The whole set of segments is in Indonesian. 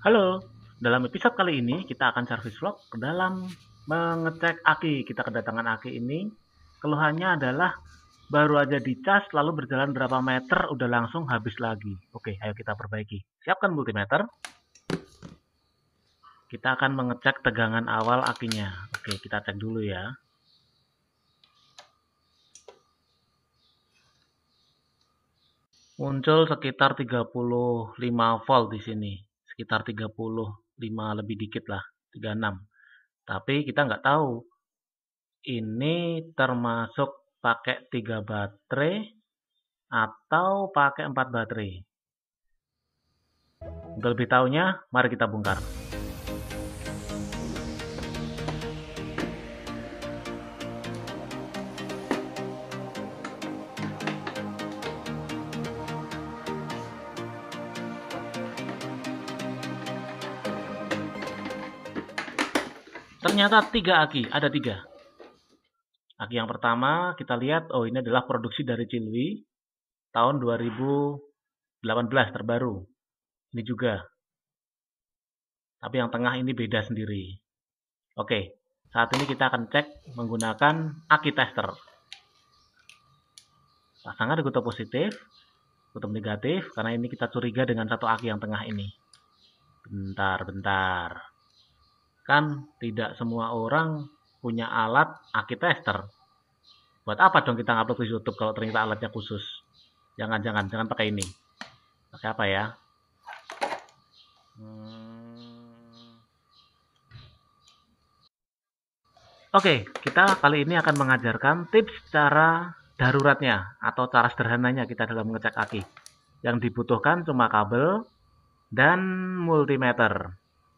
Halo, dalam episode kali ini kita akan service vlog dalam mengecek aki. Kita kedatangan aki ini, keluhannya adalah baru aja dicas lalu berjalan berapa meter udah langsung habis lagi. Oke, ayo kita perbaiki. Siapkan multimeter. Kita akan mengecek tegangan awal akinya. Oke, kita cek dulu ya. Muncul sekitar 35 volt di sini. Sekitar 35 lebih dikit lah, 36. Tapi kita nggak tahu ini termasuk pakai 3 baterai atau pakai 4 baterai. Untuk lebih tahunya, mari kita bongkar. Ternyata 3 aki, ada 3. Aki yang pertama kita lihat, oh ini adalah produksi dari Cilwi tahun 2018 terbaru. Ini juga. Tapi yang tengah ini beda sendiri. Oke, saat ini kita akan cek menggunakan aki tester. Pasangan di kutub positif, kutub negatif, karena ini kita curiga dengan satu aki yang tengah ini. Bentar. Kan tidak semua orang punya alat aki tester. Buat apa dong kita ngupload di YouTube kalau ternyata alatnya khusus? Jangan pakai ini. Pakai apa ya? Oke, kita kali ini akan mengajarkan tips cara daruratnya atau cara sederhananya kita dalam mengecek aki. Yang dibutuhkan cuma kabel dan multimeter.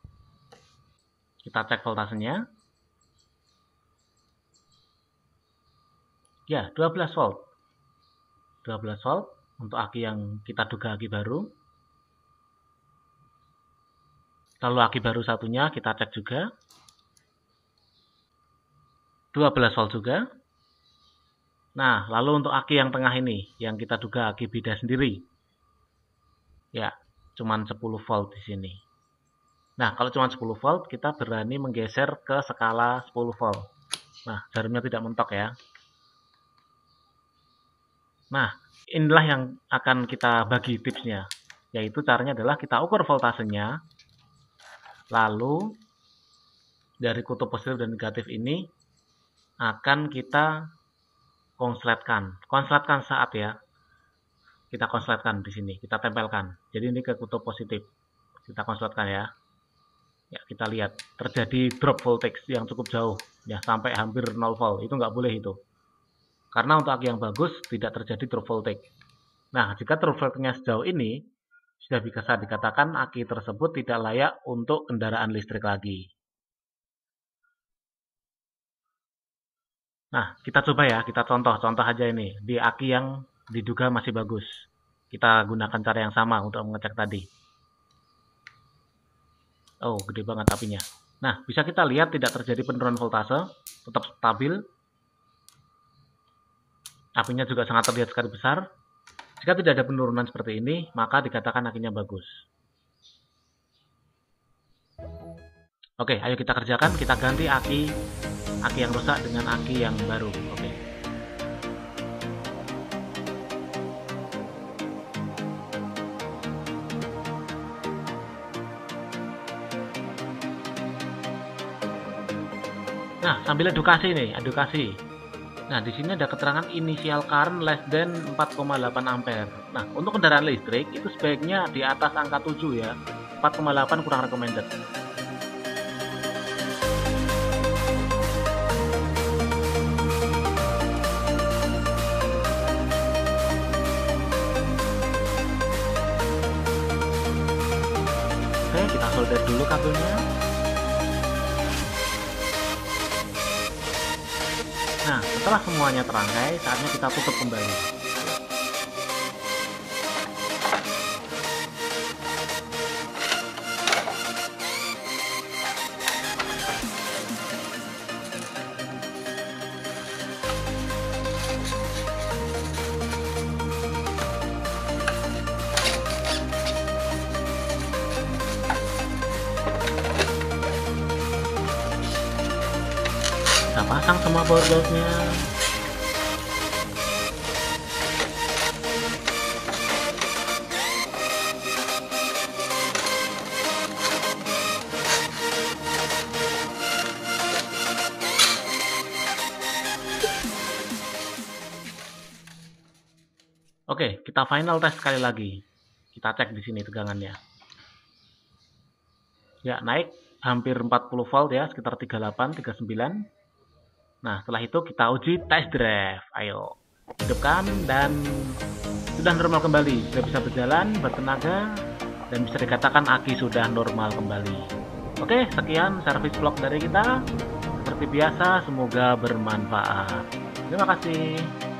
Kita cek voltasenya. Ya, 12 volt. 12 volt untuk aki yang kita duga aki baru. Lalu aki baru satunya kita cek juga. 12 volt juga. Nah, lalu untuk aki yang tengah ini, yang kita duga aki beda sendiri. Ya, cuman 10 volt di sini. Nah, kalau cuma 10 volt, kita berani menggeser ke skala 10 volt. Nah, jarumnya tidak mentok ya. Nah, inilah yang akan kita bagi tipsnya. Yaitu caranya adalah kita ukur voltasenya. Lalu, dari kutub positif dan negatif ini, akan kita konsletkan. Konsletkan saat ya. Kita konsletkan di sini, kita tempelkan. Jadi ini ke kutub positif. Kita konsletkan ya. Ya, kita lihat terjadi drop voltage yang cukup jauh ya, sampai hampir 0 volt. Itu nggak boleh itu. Karena untuk aki yang bagus tidak terjadi drop voltage. Nah, jika drop voltage-nya sejauh ini, sudah bisa dikatakan aki tersebut tidak layak untuk kendaraan listrik lagi. Nah, kita coba ya, kita contoh aja ini di aki yang diduga masih bagus. Kita gunakan cara yang sama untuk mengecek tadi. Oh, gede banget apinya. Nah, bisa kita lihat tidak terjadi penurunan voltase, tetap stabil. Apinya juga sangat terlihat sekali besar. Jika tidak ada penurunan seperti ini, maka dikatakan akinya bagus. Oke, ayo kita kerjakan. Kita ganti aki yang rusak dengan aki yang baru. Oke. Nah, sambil edukasi nih, edukasi. Nah, di sini ada keterangan initial current less than 4,8 ampere. Nah, untuk kendaraan listrik itu sebaiknya di atas angka 7 ya. 4,8 kurang recommended. Oke, kita solder dulu kabelnya. Nah, setelah semuanya terangkai, saatnya kita tutup kembali. Kita pasang semua power dose-nya. Oke, kita final test sekali lagi. Kita cek di sini tegangannya. Ya, naik hampir 40 volt ya, sekitar 38, 39. Nah, setelah itu kita uji test drive. Ayo, hidupkan dan sudah normal kembali. Sudah bisa berjalan, bertenaga, dan bisa dikatakan aki sudah normal kembali. Oke, sekian service vlog dari kita. Seperti biasa, semoga bermanfaat. Terima kasih.